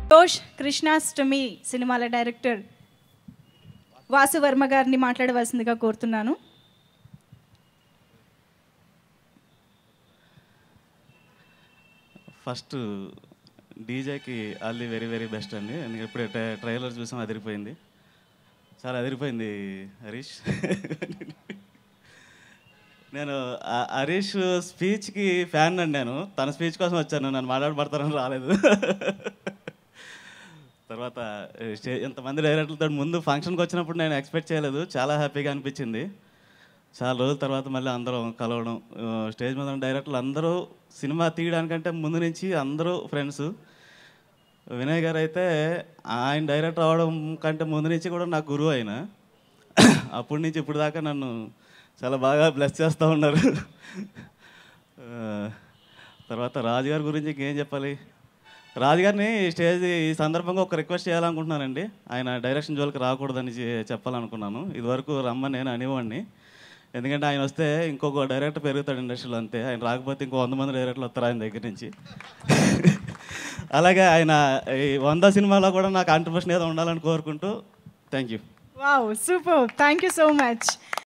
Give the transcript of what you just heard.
జోష్ కృష్ణాష్టమి సినిమాల డైరెక్టర్ వాసు వర్మ గారిని మాట్లాడవలసిందిగా కోరుతున్నాను. ఫస్ట్ డీజేకి all the very very best అండి. ఎందుకంటే ఇప్పుడే ట్రైలర్ చూసాం, అదిరిపోయింది, చాలా అదిరిపోయింది హరీష్. నేను హరీష్ స్పీచ్కి ఫ్యాన్ అండి. నేను తన స్పీచ్ కోసం వచ్చాను, నన్ను మాట్లాడబడతానని రాలేదు. తర్వాత ఇంతమంది డైరెక్టర్లతో ముందు ఫంక్షన్కి వచ్చినప్పుడు నేను ఎక్స్పెక్ట్ చేయలేదు, చాలా హ్యాపీగా అనిపించింది. చాలా రోజుల తర్వాత మళ్ళీ అందరం కలవడం, స్టేజ్ మీద ఉన్న డైరెక్టర్లు అందరూ సినిమా తీయడానికంటే ముందు నుంచి అందరూ ఫ్రెండ్స్. వినయ్ గారు అయితే ఆయన డైరెక్టర్ అవడం కంటే ముందు నుంచి కూడా నాకు గురువు ఆయన. అప్పటి నుంచి ఇప్పుడు దాకా నన్ను చాలా బాగా బ్లెస్ చేస్తూ ఉన్నారు. తర్వాత రాజుగారి గురించి ఇంకేం చెప్పాలి. రాజుగారిని స్టేజ్ ఈ సందర్భంగా ఒక రిక్వెస్ట్ చేయాలనుకుంటున్నానండి. ఆయన డైరెక్షన్ జోలికి రాకూడదని చెప్పాలనుకున్నాను. ఇదివరకు రమ్మని నేను అనేవాడిని, ఎందుకంటే ఆయన వస్తే ఇంకొక డైరెక్టర్ పెరుగుతాడు ఇండస్ట్రీలో, అంతే. ఆయన రాకపోతే ఇంకో 100 మంది డైరెక్టర్లు వస్తారు ఆయన దగ్గర నుంచి. అలాగే ఆయన ఈ 100 సినిమాలో కూడా నా కాంట్రిబ్యూషన్ ఏదో ఉండాలని కోరుకుంటూ thank you. Wow, super, thank you so much.